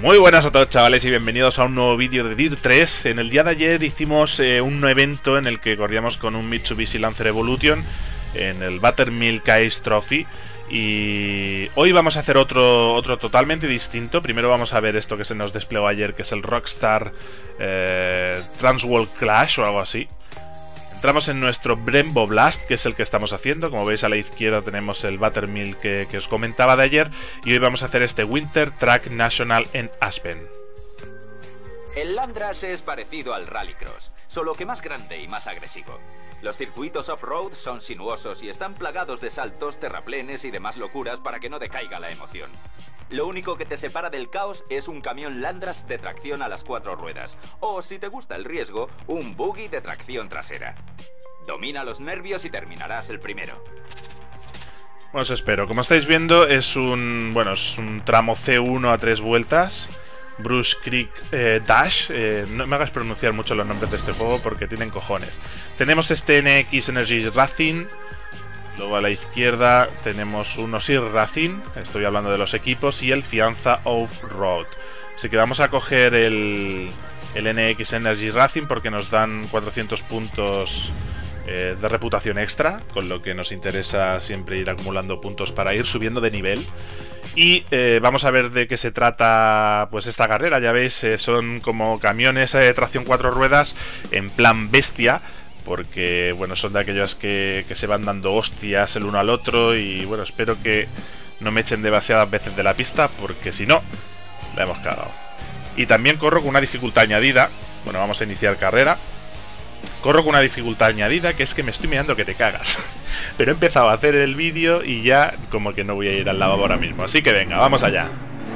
Muy buenas a todos, chavales, y bienvenidos a un nuevo vídeo de Dirt 3. En el día de ayer hicimos un evento en el que corríamos con un Mitsubishi Lancer Evolution en el Buttermilk Ice Trophy. Y hoy vamos a hacer otro totalmente distinto. Primero vamos a ver esto que se nos desplegó ayer, que es el Rockstar Transworld Clash o algo así. Entramos en nuestro Brembo Blast, que es el que estamos haciendo. Como veis a la izquierda tenemos el Buttermilk que os comentaba de ayer. Y hoy vamos a hacer este Winter Track National en Aspen. El Landras es parecido al Rallycross, solo que más grande y más agresivo. Los circuitos off-road son sinuosos y están plagados de saltos, terraplenes y demás locuras para que no decaiga la emoción. Lo único que te separa del caos es un camión Landras de tracción a las 4 ruedas, o si te gusta el riesgo, un buggy de tracción trasera. Domina los nervios y terminarás el primero. Bueno, os espero. Como estáis viendo, es un tramo C1 a 3 vueltas. Bruce Creek Dash. No me hagas pronunciar mucho los nombres de este juego porque tienen cojones. Tenemos este NX Energy Racing. Luego a la izquierda tenemos un Osir Racing. Estoy hablando de los equipos. Y el Fianza Off-Road. Así que vamos a coger el NX Energy Racing porque nos dan 400 puntos de reputación extra, con lo que nos interesa siempre ir acumulando puntos para ir subiendo de nivel. Y vamos a ver de qué se trata pues esta carrera. Ya veis, son como camiones de tracción 4 ruedas en plan bestia, porque bueno, son de aquellos que se van dando hostias el uno al otro. Y bueno, espero que no me echen demasiadas veces de la pista, porque si no, la hemos cagado. Y también corro con una dificultad añadida. Bueno, vamos a iniciar carrera. Corro con una dificultad añadida, que es que me estoy mirando que te cagas. Pero he empezado a hacer el vídeo y ya como que no voy a ir al lavabo ahora mismo. Así que venga, vamos allá.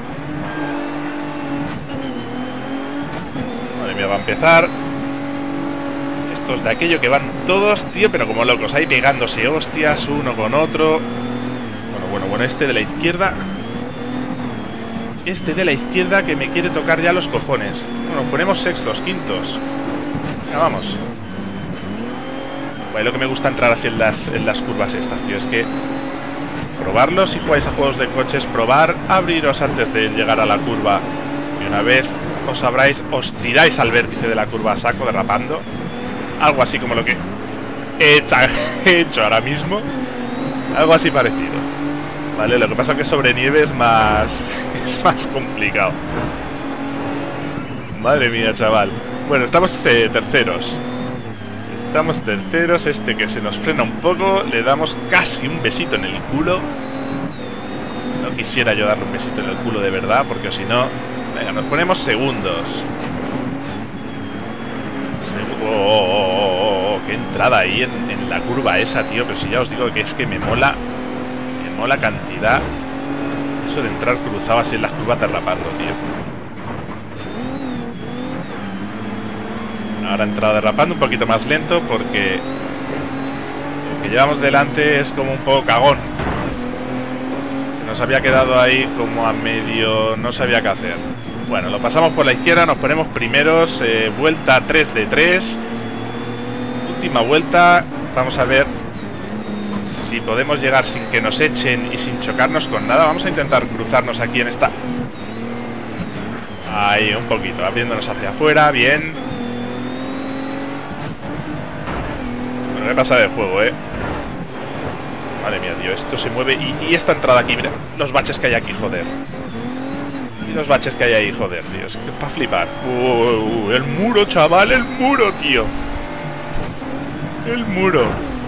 Madre mía, va a empezar. Estos de aquello que van todos, tío, pero como locos, ahí pegándose hostias uno con otro. Bueno, este de la izquierda. Este de la izquierda que me quiere tocar ya los cojones. Bueno, ponemos sextos, quintos. Venga, vamos. Bueno, lo que me gusta entrar así en las curvas estas, tío, es que probarlo si jugáis a juegos de coches, probar, abriros antes de llegar a la curva. Y una vez os abráis, os tiráis al vértice de la curva a saco, derrapando. Algo así como lo que he hecho ahora mismo. Algo así parecido. Vale, lo que pasa es que sobre nieve es más complicado. Madre mía, chaval. Bueno, estamos terceros. Estamos terceros. Este que se nos frena un poco, le damos casi un besito en el culo. No quisiera yo darle un besito en el culo de verdad, porque si no... Venga, nos ponemos segundos. Qué entrada ahí en la curva esa, tío. Pero si ya os digo que es que me mola cantidad eso de entrar cruzado así en las curvas derrapando, tío. Ahora he entrado derrapando un poquito más lento porque el que llevamos delante es como un poco cagón. Se nos había quedado ahí como a medio, no sabía qué hacer. Bueno, lo pasamos por la izquierda, nos ponemos primeros, vuelta 3 de 3. Última vuelta, vamos a ver si podemos llegar sin que nos echen y sin chocarnos con nada. Vamos a intentar cruzarnos aquí en esta... Ahí, un poquito, abriéndonos hacia afuera, bien. Bueno, me pasa del juego, Madre mía, tío, esto se mueve. Y esta entrada aquí, mira, los baches que hay aquí, joder. Y los baches que hay ahí, joder, tío, es que para flipar. El muro, chaval, el muro, tío. El muro.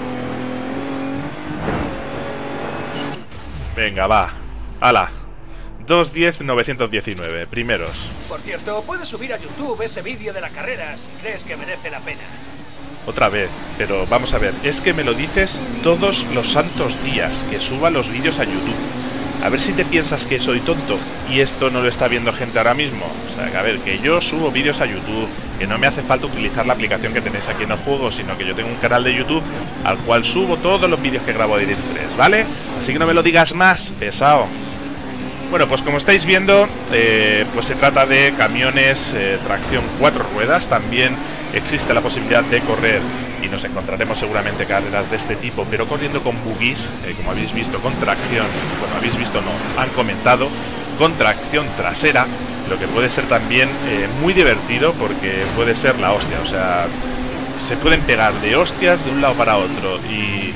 Venga, va. ¡Hala! 210.919, primeros. Por cierto, puedes subir a YouTube ese vídeo de la carrera si crees que merece la pena. Otra vez, pero vamos a ver, es que me lo dices todos los santos días, que suba los vídeos a YouTube. A ver si te piensas que soy tonto y esto no lo está viendo gente ahora mismo. O sea, que a ver, que yo subo vídeos a YouTube, que no me hace falta utilizar la aplicación que tenéis aquí en el juego, sino que yo tengo un canal de YouTube al cual subo todos los vídeos que grabo de Dirt 3, ¿vale? Así que no me lo digas más, pesado. Bueno, pues como estáis viendo, pues se trata de camiones tracción 4 ruedas. También existe la posibilidad de correr y nos encontraremos seguramente carreras de este tipo, pero corriendo con buggies, como habéis visto, con tracción. Bueno, habéis visto, no, han comentado, con tracción trasera. lo que puede ser también muy divertido, porque puede ser la hostia. O sea, se pueden pegar de hostias de un lado para otro y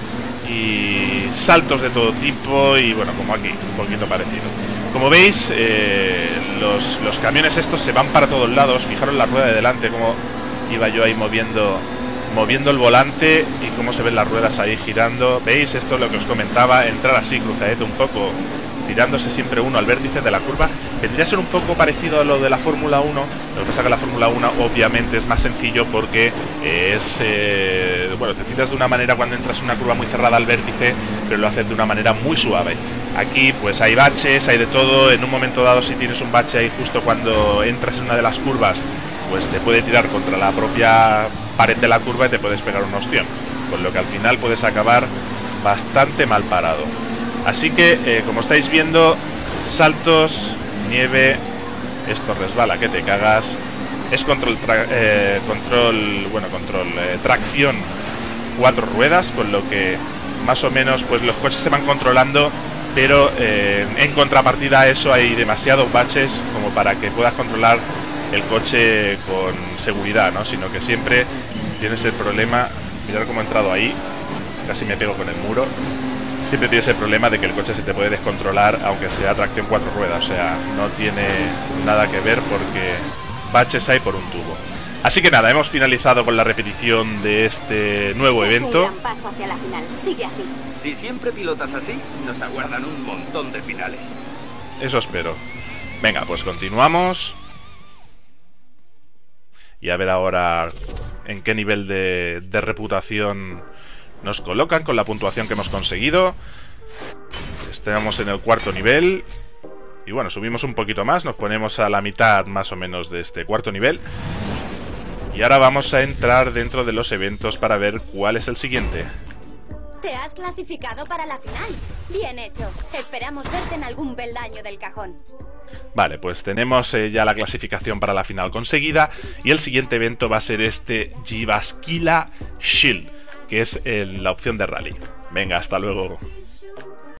saltos de todo tipo, y bueno, como aquí, un poquito parecido. Como veis, los camiones estos se van para todos lados. Fijaros la rueda de delante, como iba yo ahí moviendo el volante, y cómo se ven las ruedas ahí girando. ¿Veis? Esto es lo que os comentaba, entrar así cruzadito un poco, tirándose siempre uno al vértice de la curva. Vendría a ser un poco parecido a lo de la Fórmula 1. Lo que pasa es que la Fórmula 1 obviamente es más sencillo, porque es bueno, te tiras de una manera cuando entras en una curva muy cerrada al vértice, pero lo haces de una manera muy suave. Aquí pues hay baches, hay de todo. En un momento dado, si tienes un bache ahí justo cuando entras en una de las curvas, pues te puede tirar contra la propia pared de la curva y te puedes pegar un ostión, con lo que al final puedes acabar bastante mal parado. Así que, como estáis viendo, saltos, nieve, esto resbala que te cagas. Es tracción 4 ruedas, con lo que más o menos pues los coches se van controlando, pero en contrapartida a eso hay demasiados baches como para que puedas controlar el coche con seguridad, ¿no? Sino que siempre tienes el problema, mirad cómo he entrado ahí, casi me pego con el muro. Siempre tienes el problema de que el coche se te puede descontrolar, aunque sea tracción 4 ruedas. O sea, no tiene nada que ver, porque baches hay por un tubo. Así que nada, hemos finalizado con la repetición de este nuevo evento. Es un gran paso hacia la final. Sigue así. Si siempre pilotas así, nos aguardan un montón de finales. Eso espero. Venga, pues continuamos. Y a ver ahora en qué nivel de reputación nos colocan con la puntuación que hemos conseguido. Estamos en el 4.º nivel. Y bueno, subimos un poquito más, nos ponemos a la mitad más o menos de este 4.º nivel. Y ahora vamos a entrar dentro de los eventos para ver cuál es el siguiente. Te has clasificado para la final. Bien hecho. Esperamos verte en algún peldaño del cajón. Vale, pues tenemos ya la clasificación para la final conseguida. Y el siguiente evento va a ser este Jyväskylä Shield, que es la opción de rally. Venga, hasta luego.